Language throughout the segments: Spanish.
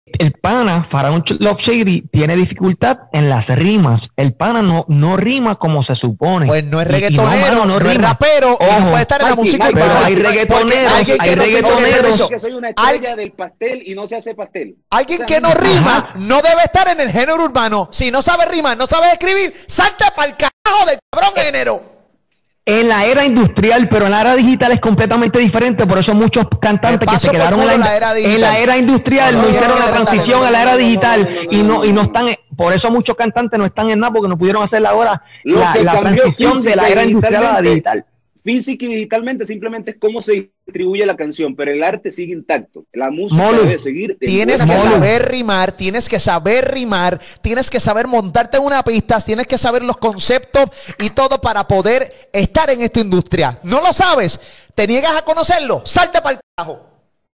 el pana, Faraón Love Shady, tiene dificultad en las rimas. El pana no rima como se supone. Pues no es Y reggaetonero, no es rapero, y no puede estar en la música pero urbana. hay reggaetoneros, que soy una estrella del pastel y no se hace pastel. Alguien que no rima no debe estar en el género urbano. Si no sabe rimar, no sabe escribir, salta para el carajo del cabrón género. En la era industrial, pero en la era digital es completamente diferente. Por eso muchos cantantes que se quedaron en la era industrial no hicieron la transición a la era digital y no están. Por eso muchos cantantes no están en nada, porque no pudieron hacer la transición de la era industrial a la digital. Física y digitalmente simplemente es cómo se distribuye la canción, pero el arte sigue intacto. La música debe seguir. Tienes que saber rimar, tienes que saber montarte en una pista, tienes que saber los conceptos y todo para poder estar en esta industria. ¿No lo sabes? ¿Te niegas a conocerlo? Salte para el carajo.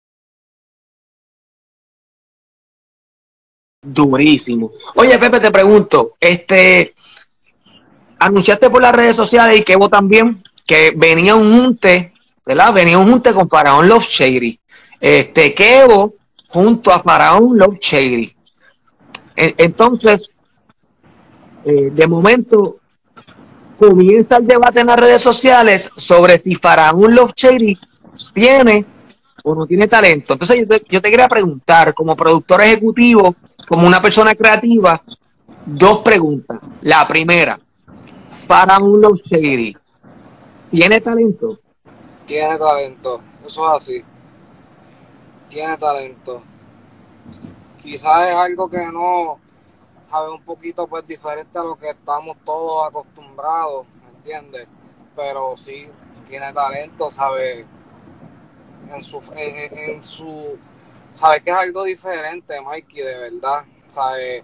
Durísimo. Oye, Pepe, te pregunto, anunciaste por las redes sociales y Kevo también que venía un junte, ¿verdad? Venía un junte con Faraón Love Shady. Kevo junto a Faraón Love Shady. Entonces, de momento, comienza el debate en las redes sociales sobre si Faraón Love Shady tiene o no tiene talento. Entonces, yo te quería preguntar, como productor ejecutivo, como una persona creativa, dos preguntas. La primera, Faraón Love Shady, ¿tiene talento? Tiene talento, eso es así. Tiene talento. Quizás es algo que no sabe, un poquito pues diferente a lo que estamos todos acostumbrados, ¿me entiendes? Pero sí, tiene talento, sabe, en su sabe que es algo diferente, Mikey, de verdad, sabe,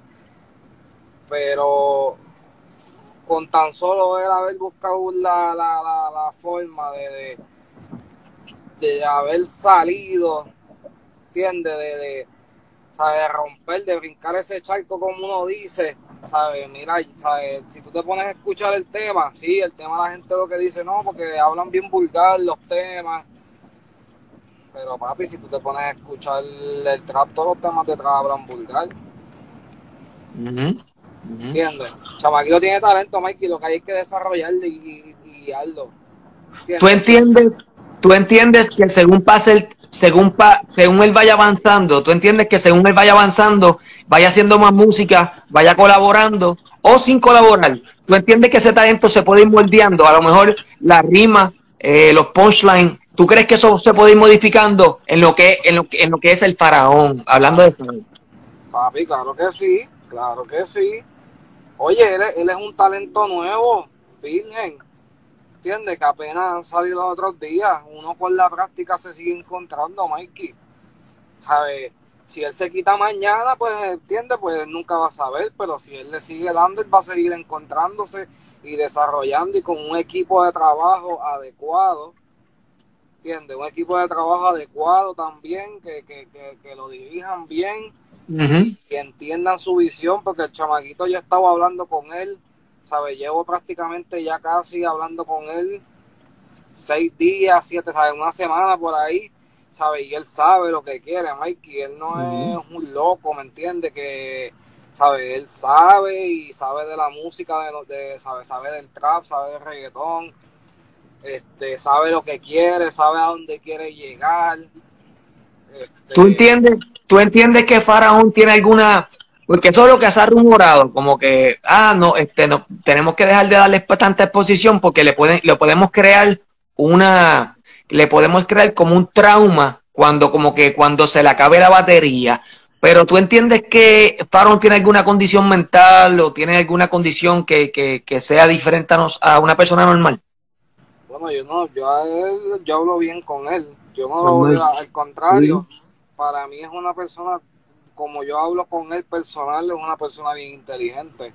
pero con tan solo él haber buscado la forma de haber salido, ¿entiendes? De romper, de brincar ese charco, como uno dice, ¿sabes? Mira, ¿sabes? Si tú te pones a escuchar el tema, sí, el tema la gente lo que dice, no, porque hablan bien vulgar los temas, pero papi, si tú te pones a escuchar el trap, todos los temas de trap hablan vulgar. ¿Entiendes? Chamaquito tiene talento, Mikey, lo que hay que desarrollarlo y guiarlo. ¿Tú entiendes que según él vaya avanzando, tú entiendes que según él vaya avanzando, vaya haciendo más música, vaya colaborando o sin colaborar? ¿Tú entiendes que ese talento se puede ir moldeando? A lo mejor la rima, los punchlines, ¿tú crees que eso se puede ir modificando en lo que es el Faraón? Hablando de Faraón. Papi, claro que sí, claro que sí. Oye, él es un talento nuevo, virgen. ¿Entiendes? Que apenas han salido los otros días. Uno con la práctica se sigue encontrando, Mikey. ¿Sabes? Si él se quita mañana, pues, ¿entiendes? Pues él nunca va a saber, pero si él le sigue dando, él va a seguir encontrándose y desarrollando, y con un equipo de trabajo adecuado, ¿entiendes? Un equipo de trabajo adecuado también, que lo dirijan bien y entiendan su visión, porque el chamaquito ya estaba hablando con él, ¿sabes? Llevo prácticamente ya casi hablando con él 6 días, 7, ¿sabes? Una semana por ahí, ¿sabes? Y él sabe lo que quiere, Mikey. Él no es un loco, ¿me entiendes? Que, ¿sabes? Él sabe y sabe de la música, sabe del trap, sabe del reggaetón, sabe lo que quiere, sabe a dónde quiere llegar. ¿Tú entiendes que Faraón tiene alguna... Porque eso es lo que se ha rumorado, como que, no, tenemos que dejar de darle tanta exposición porque le podemos crear como un trauma cuando se le acabe la batería. Pero ¿tú entiendes que Faraón tiene alguna condición mental o tiene alguna condición que sea diferente a una persona normal? Bueno, yo hablo bien con él. Yo no lo veo, al contrario, para mí es una persona, como yo hablo con él personal, es una persona bien inteligente.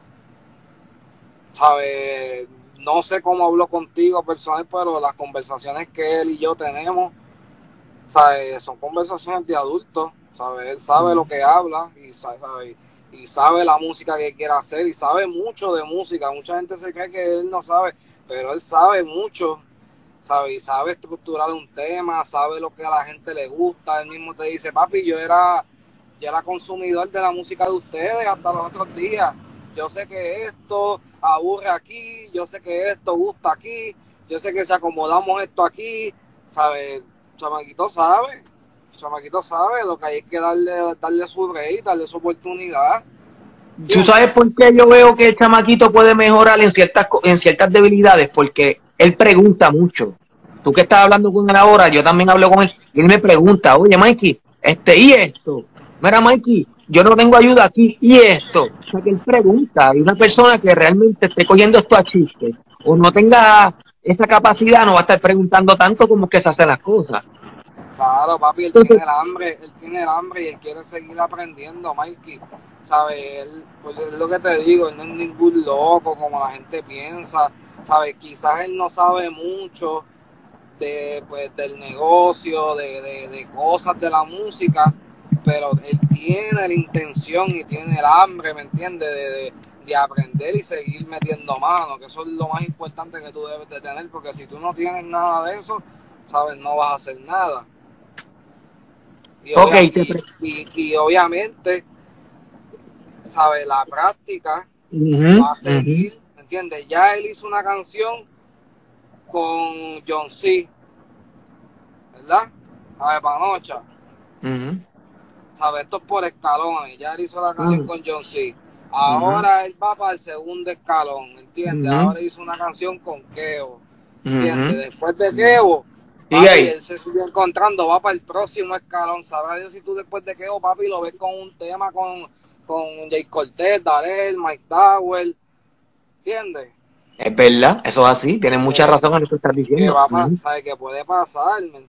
¿Sabes? No sé cómo hablo contigo personal, pero las conversaciones que él y yo tenemos, ¿sabes? Son conversaciones de adultos, ¿sabes? Él sabe lo que habla y sabe la música que quiere hacer y sabe mucho de música. Mucha gente se cree que él no sabe, pero él sabe mucho, ¿sabes? Y sabe estructurar un tema, sabe lo que a la gente le gusta. Él mismo te dice, papi, yo era yo era consumidor de la música de ustedes hasta los otros días. Yo sé que esto aburre aquí, yo sé que esto gusta aquí, yo sé que si acomodamos esto aquí, ¿sabes? Chamaquito sabe lo que hay que darle su rey, darle su oportunidad. ¿Tú sabes por qué yo veo que el chamaquito puede mejorar en ciertas debilidades? Porque él pregunta mucho. Tú que estás hablando con él ahora, yo también hablo con él, y él me pregunta, oye, Mikey, ¿y esto? Mira, Mikey, yo no tengo ayuda aquí, ¿y esto? O sea, que él pregunta, y una persona que realmente esté cogiendo esto a chiste, o no tenga esa capacidad, no va a estar preguntando tanto como que se hacen las cosas. Claro, papi, él tiene el hambre y él quiere seguir aprendiendo, Mikey. ¿Sabes? Pues es lo que te digo, él no es ningún loco como la gente piensa, ¿sabes? Quizás él no sabe mucho del negocio, de cosas de la música, pero él tiene la intención y tiene el hambre, ¿me entiendes? De aprender y seguir metiendo mano, que eso es lo más importante que tú debes de tener, porque si tú no tienes nada de eso, ¿sabes? No vas a hacer nada. Y obviamente, ¿sabes? La práctica va a seguir, ¿me entiendes? Ya él hizo una canción con John C, ¿verdad? A ver, Panocha. ¿Sabes? Esto es por escalones. Ya él hizo la canción con John C. Ahora él va para el segundo escalón, ¿entiendes? Ahora hizo una canción con Kevo, ¿entiendes? Después de Kevo, papi, él se sigue encontrando, va para el próximo escalón. Sabrá Dios si tú después de Kevo, papi, lo ves con un tema con Jay Cortez, Darel, Mike Tower, ¿entiendes? Es verdad, eso es así, tienes mucha razón en lo que estás diciendo. ¿Sabes? Que puede pasar,